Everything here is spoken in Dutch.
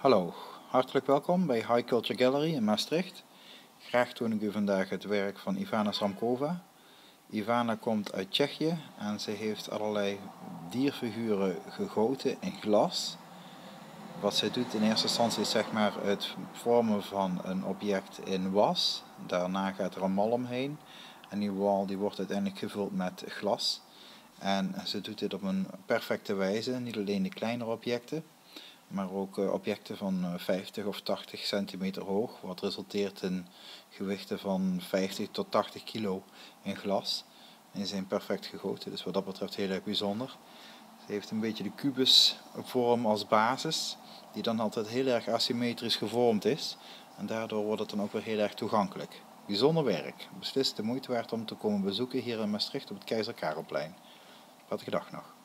Hallo, hartelijk welkom bij High Culture Gallery in Maastricht. Graag toon ik u vandaag het werk van Ivana Sramkova. Ivana komt uit Tsjechië en ze heeft allerlei dierfiguren gegoten in glas. Wat zij doet in eerste instantie is zeg maar het vormen van een object in was. Daarna gaat er een mal omheen en die wal die wordt uiteindelijk gevuld met glas. En ze doet dit op een perfecte wijze, niet alleen de kleinere objecten, maar ook objecten van 50 of 80 centimeter hoog, wat resulteert in gewichten van 50 tot 80 kilo in glas. En die zijn perfect gegoten, dus wat dat betreft heel erg bijzonder. Ze heeft een beetje de kubusvorm als basis, die dan altijd heel erg asymmetrisch gevormd is. En daardoor wordt het dan ook weer heel erg toegankelijk. Bijzonder werk, beslist de moeite waard om te komen bezoeken hier in Maastricht op het Keizer Karelplein. Prettige dag nog.